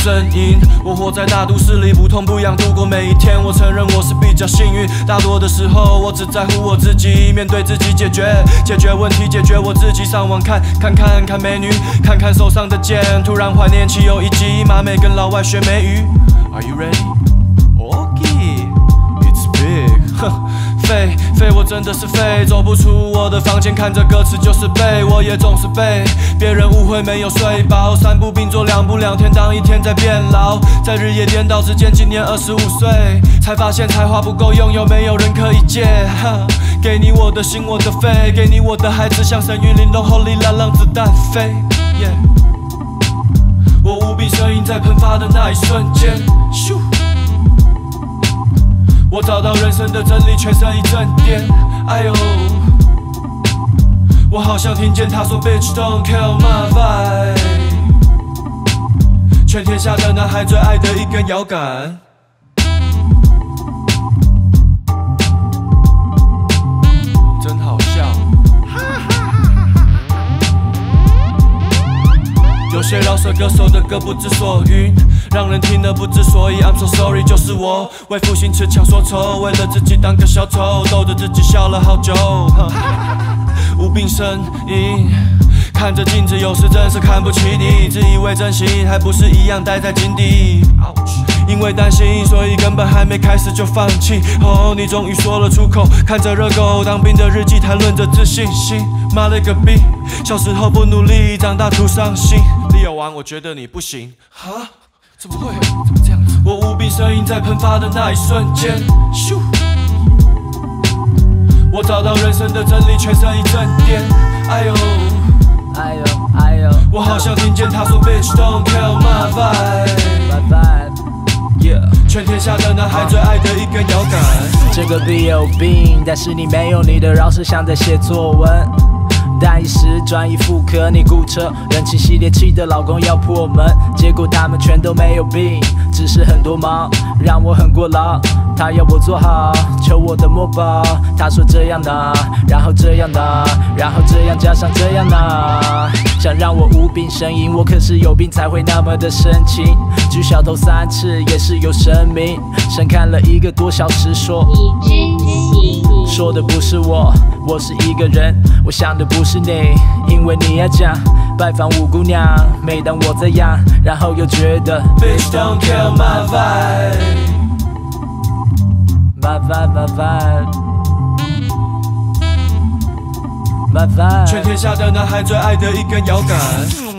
声音。我活在大都市里，不痛不痒度过每一天。我承认我是比较幸运，大多的时候我只在乎我自己，面对自己解决问题，解决我自己。上网看美女，看手上的剑，突然怀念起有一集马美跟老外学美语。Are you ready? Okay, it's big. 废，我真的是废，走不出我的房间，看着歌词就是背，我也总是被别人误会没有睡饱，三步并作两步两天当一天在变老，在日夜颠倒之间，今年25岁，才发现才华不够用，有没有人可以借？给你我的心，我的肺，给你我的孩子，像神韵玲珑后里让子弹飞。我无比声音在喷发的那一瞬间，咻！我找到人生的真理，全身一阵颠。哎呦，我好像听见他说 Bitch don't kill my vibe， 全天下的男孩最爱的一根摇杆。真好笑。有些饶舌歌手的歌不知所云，让人听了不知所以。I'm so sorry， 就是我为赋新词强说愁，为了自己当个小丑，逗着自己笑了好久。无病呻吟，看着镜子，有时真是看不起你，自以为真心，还不是一样待在井底。因为担心，所以根本还没开始就放弃。哦，你终于说了出口，看着热狗当兵的日记，谈论着自信心。妈了个逼，小时候不努力，长大徒伤心。Leo王，我觉得你不行。哈？怎么会？怎么这样子？我无比声音在喷发的那一瞬间，咻！我找到人生的真理，全身一阵颠。哎呦， 哎呦，哎呦， 我好像听见他说 Bitch don't kill my vibe。Yeah， 全天下的男孩最爱的一根摇杆。 这个 beat 有病，但是你没有你的饶舌像在写作文。但一时转移副科，你顾车人气系列气的老公要破门，结果他们全都没有病，只是很多忙让我很过劳。他要我做好，求我的墨宝。他说这样的，然后这样的，然后这样加上这样的，想让我无病呻吟，我可是有病才会那么的深情。举小头3次也是有神明，神看了1个多小时说你知情，说的不是我，我是一个人，我想的不是你，因为你要讲拜访5姑娘，每当我这样，然后又觉得 Bitch don't kill my vibe，my vibe，my vibe，my vibe， 全天下的男孩最爱的一根摇杆。